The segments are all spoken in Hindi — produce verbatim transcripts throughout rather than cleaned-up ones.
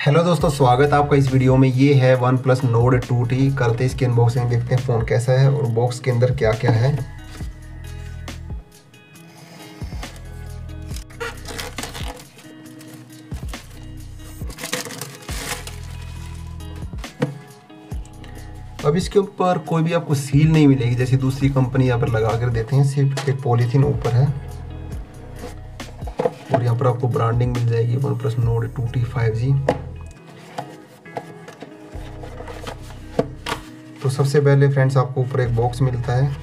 हेलो दोस्तों, स्वागत है आपका इस वीडियो में। ये है one plus Nord two T. करते इसकी अनबॉक्सिंग, देखते हैं फ़ोन कैसा है और बॉक्स के अंदर क्या क्या है। अब इसके ऊपर कोई भी आपको सील नहीं मिलेगी जैसी दूसरी कंपनी यहाँ पर लगा कर देते हैं। सिर्फ एक पॉलीथीन ऊपर है और यहाँ पर आपको ब्रांडिंग मिल जाएगी one plus Nord two T five G. तो सबसे पहले फ्रेंड्स आपको ऊपर एक बॉक्स मिलता है।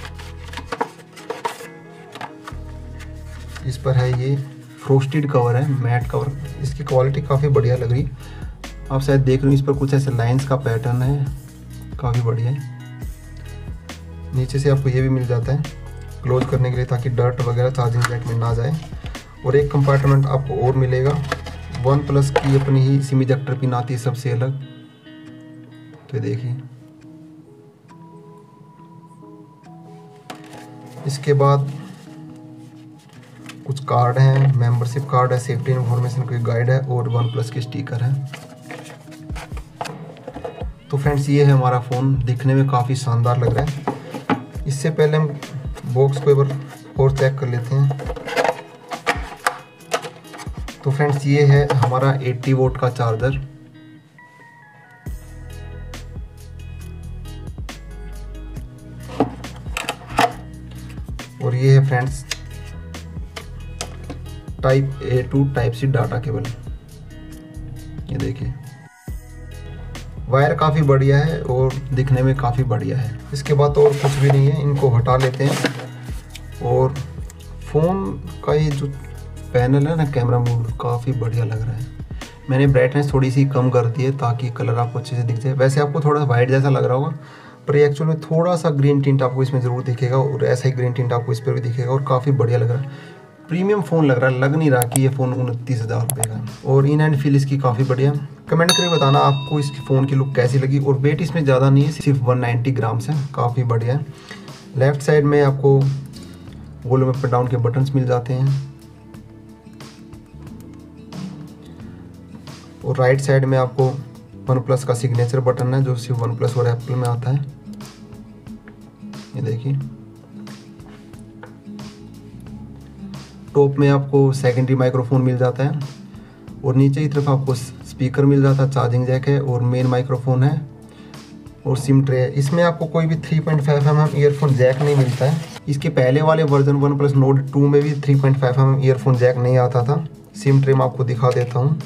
इस पर है ये फ्रोस्टेड कवर है, मैट कवर। इसकी क्वालिटी काफ़ी बढ़िया लग रही, आप शायद देख रहे हो। इस पर कुछ ऐसे लाइंस का पैटर्न है, काफ़ी बढ़िया है। नीचे से आपको ये भी मिल जाता है क्लोज करने के लिए, ताकि डर्ट वगैरह चार्जिंग जैक में ना जाए। और एक कंपार्टमेंट आपको और मिलेगा। वन प्लस की अपनी ही सिम इजेक्टर पिन आती है सबसे अलग। तो देखिए, इसके बाद कुछ कार्ड हैं, मेंबरशिप कार्ड है, सेफ्टी इन्फॉर्मेशन की गाइड है और वन प्लस की स्टिकर है। तो फ्रेंड्स, ये है हमारा फ़ोन। दिखने में काफ़ी शानदार लग रहा है। इससे पहले हम बॉक्स को एक बार और चेक कर लेते हैं। तो फ्रेंड्स, ये है हमारा अस्सी वोल्ट का चार्जर। और ये है friends type A two type C data cable. ये देखिए, वायर काफ़ी बढ़िया है और दिखने में काफ़ी बढ़िया है। इसके बाद और कुछ भी नहीं है। इनको हटा लेते हैं। और फ़ोन का ये जो पैनल है ना, कैमरा मोड, काफ़ी बढ़िया लग रहा है। मैंने ब्राइटनेस थोड़ी सी कम कर दी है ताकि कलर आपको अच्छे से दिख जाए। वैसे आपको थोड़ा वाइट जैसा लग रहा होगा, पर ये एक्चुअल में थोड़ा सा ग्रीन टिंट आपको इसमें ज़रूर दिखेगा और ऐसा ही ग्रीन टिंट आपको इस पर भी दिखेगा। और काफ़ी बढ़िया लग रहा है, प्रीमियम फ़ोन लग रहा है। लग नहीं रहा कि ये फ़ोन उनतीस हज़ार रुपये का है। और इन एंड फील इसकी काफ़ी बढ़िया। कमेंट करके बताना आपको इसकी फ़ोन की लुक कैसी लगी। और वेट इसमें ज़्यादा नहीं है, सिर्फ एक सौ नब्बे ग्राम्स है, काफ़ी बढ़िया है। लेफ़्ट साइड में आपको वॉल्यूम अप एंड डाउन के बटन्स मिल जाते हैं और राइट साइड में आपको वन प्लस का सिग्नेचर बटन है, जो सिर्फ वन प्लस और एप्पल में आता है। ये देखिए, टॉप में आपको सेकेंडरी माइक्रोफोन मिल जाता है और नीचे की तरफ आपको स्पीकर मिल जाता है, चार्जिंग जैक है और मेन माइक्रोफोन है और सिम ट्रे है। इसमें आपको कोई भी three point five M M earphone jack नहीं मिलता है। इसके पहले वाले version one plus Nord two में भी three point five M M earphone jack नहीं आता था। सिम ट्रे में आपको दिखा देता हूँ।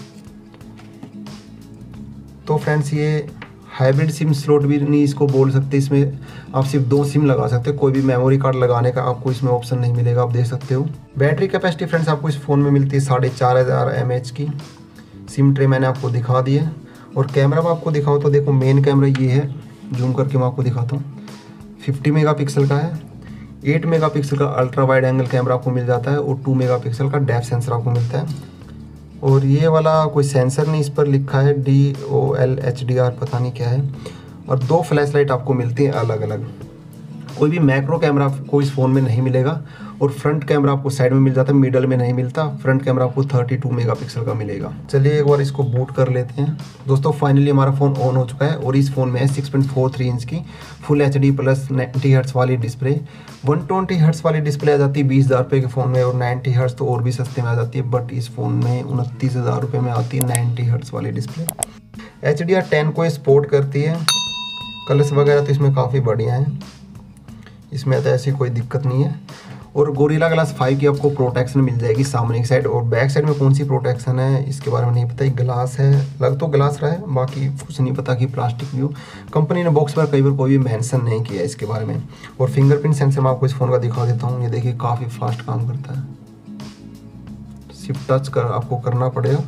तो फ्रेंड्स, ये हाइब्रिड सिम स्लॉट भी नहीं इसको बोल सकते। इसमें आप सिर्फ दो सिम लगा सकते हो, कोई भी मेमोरी कार्ड लगाने का आपको इसमें ऑप्शन नहीं मिलेगा, आप देख सकते हो। बैटरी कैपेसिटी फ्रेंड्स आपको इस फ़ोन में मिलती है साढ़े चार हज़ार एम एच की। सिम ट्रे मैंने आपको दिखा दी है। और कैमरा में आपको दिखाऊँ तो देखो, मेन कैमरा ये है, जूम करके मैं आपको दिखाता हूँ। फिफ्टी मेगा पिक्सल का है। एट मेगा पिक्सल का अल्ट्रा वाइड एंगल कैमरा आपको मिल जाता है और टू मेगा पिक्सल का डेप्थ सेंसर आपको मिलता है। और ये वाला कोई सेंसर नहीं, इस पर लिखा है D O L H D R, पता नहीं क्या है। और दो फ्लैश लाइट आपको मिलती हैं अलग अलग। कोई भी मैक्रो कैमरा आपको इस फ़ोन में नहीं मिलेगा। और फ्रंट कैमरा आपको साइड में मिल जाता है, मिडल में नहीं मिलता। फ्रंट कैमरा आपको बत्तीस मेगापिक्सल का मिलेगा। चलिए एक बार इसको बूट कर लेते हैं। दोस्तों, फाइनली हमारा फ़ोन ऑन हो चुका है और इस फ़ोन में है six point four three inch की full H D plus ninety hertz वाली डिस्प्ले। वन ट्वेंटी हर्ट्स वाली डिस्प्ले आ जाती है बीस हज़ार रुपये के फ़ोन में, और नाइन्टी हर्ट्स तो और भी सस्ते में आ जाती है। बट इस फ़ोन में उनतीस हज़ार रुपये में आती है नाइन्टी हर्ट्स वाली display. H D R ten को सपोर्ट करती है। कलर्स वगैरह तो इसमें काफ़ी बढ़िया हैं, इसमें तो ऐसी कोई दिक्कत नहीं है। और गोरिल्ला ग्लास फाइव की आपको प्रोटेक्शन मिल जाएगी सामने की साइड। और बैक साइड में कौन सी प्रोटेक्शन है इसके बारे में नहीं पता। एक ग्लास है, लग तो ग्लास रहा है, बाकी कुछ नहीं पता कि प्लास्टिक भी हो। कंपनी ने बॉक्स पर कई बार कोई भी मेंशन नहीं किया इसके बारे में। और फिंगरप्रिंट सेंसर मैं आपको इस फ़ोन का दिखा देता हूँ। ये देखिए, काफ़ी फास्ट काम करता है। सिर्फ टच कर आपको करना पड़ेगा।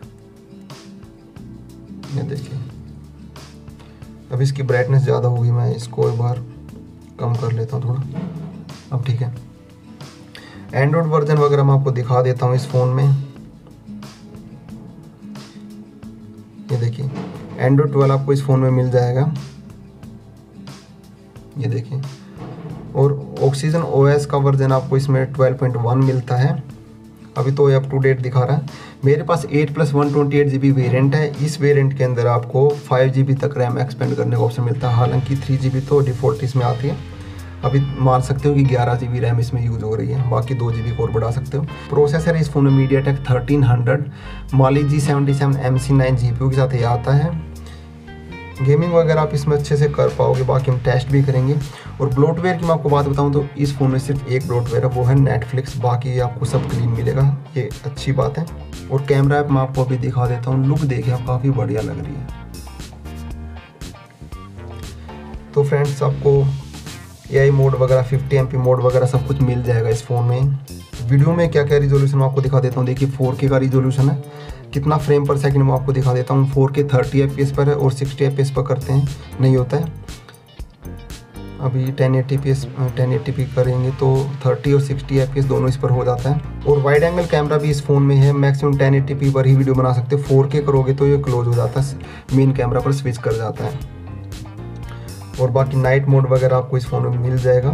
ये देखिए, अब इसकी ब्राइटनेस ज़्यादा होगी, मैं इसको एक बार कम कर लेता हूँ थोड़ा। अब ठीक है। एंड्रॉइड वर्जन वगैरह मैं आपको दिखा देता हूँ इस फ़ोन में। ये देखिए, एंड्रॉइड ट्वेल्व आपको इस फ़ोन में मिल जाएगा। ये देखिए, और ऑक्सीजन ओएस का वर्जन आपको इसमें ट्वेल्व पॉइंट वन मिलता है। अभी तो ये अप टू डेट दिखा रहा है। मेरे पास eight plus one twenty eight G B variant है। इस वेरियंट के अंदर आपको फाइव जी बी तक रैम एक्सपेंड करने का ऑप्शन मिलता है, हालांकि थ्री जी बी तो डिफ़ॉल्ट इसमें आती है। अभी मान सकते हो कि ग्यारह जी बी रैम इसमें यूज़ हो रही है, बाकी दो जी बी को और बढ़ा सकते हो। प्रोसेसर इस फ़ोन में MediaTek thirteen hundred Mali G seventy seven M C nine G P U के साथ ये आता है। गेमिंग वगैरह आप इसमें अच्छे से कर पाओगे, बाकी हम टेस्ट भी करेंगे। और ब्लोटवेयर की मैं आपको बात बताऊं तो इस फ़ोन में सिर्फ एक ब्लोटवेयर है, वो है नेटफ्लिक्स, बाकी आपको सब क्लीन मिलेगा, ये अच्छी बात है। और कैमरा ऐप मैं आपको अभी दिखा देता हूँ, लुक देखिए आप, काफ़ी बढ़िया लग रही है। तो फ्रेंड्स आपको ए आई मोड वगैरह फिफ्टी एम पी मोड वगैरह सब कुछ मिल जाएगा इस फ़ोन में। वीडियो में क्या क्या रिजोल्यूशन मैं आपको दिखा देता हूँ। देखिए फोर के का रिजोल्यूशन है, कितना फ्रेम पर सेकंड मैं आपको दिखा देता हूँ। फोर के थर्टी एफ पी एस पर है और सिक्सटी एफ पी एस पर करते हैं नहीं होता है। अभी ten eighty P S ten eighty P करेंगे तो थर्टी और सिक्सटी एफ पी एस दोनों इस पर हो जाता है। और वाइड एंगल कैमरा भी इस फ़ोन में है, मैक्सिमम टेन एटी पी पर ही वीडियो बना सकते हो। फोर के करोगे तो ये क्लोज हो जाता है, मेन कैमरा पर स्विच कर जाता है। और बाकी नाइट मोड वगैरह आपको इस फ़ोन में मिल जाएगा।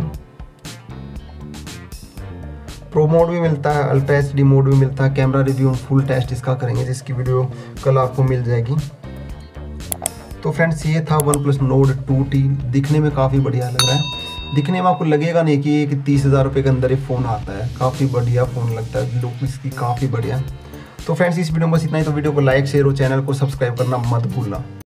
प्रो मोड भी मिलता है, अल्ट्रा एच डी मोड भी मिलता है। कैमरा रिव्यू फुल टेस्ट इसका करेंगे, जिसकी वीडियो कल आपको मिल जाएगी। तो फ्रेंड्स ये था one plus Nord two T. दिखने में काफ़ी बढ़िया लग रहा है, दिखने में आपको लगेगा नहीं कि ये तीस हज़ार रुपये के अंदर ये फ़ोन आता है। काफ़ी बढ़िया फ़ोन लगता है, लुक इसकी काफ़ी बढ़िया। तो फ्रेंड्स इस वीडियो में बस इतना ही। तो वीडियो को लाइक शेयर और चैनल को सब्सक्राइब करना मत भूलना।